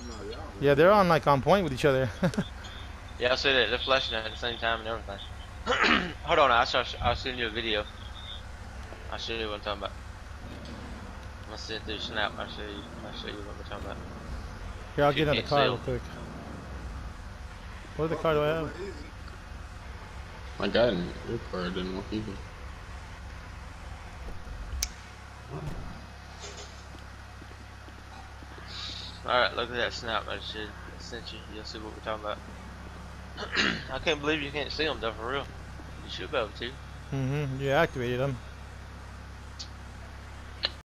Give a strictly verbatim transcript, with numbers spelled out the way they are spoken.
Yeah, they're on like on point with each other. Yeah, I see that. They're flashing at the same time and everything. Hold on, I'll, show, I'll send you a video. I'll show you what I'm talking about. I'm gonna send it through Snap. I'll show you. I'll show you what we're talking about. Here, I'll If you get in the can't see car real them. quick. What other car do I have? I got in your car, didn't work either. Alright, look at that Snap I just sent you. You'll see what we're talking about. I can't believe you can't see them though, for real. You should be able to. Mm-hmm. You activated them.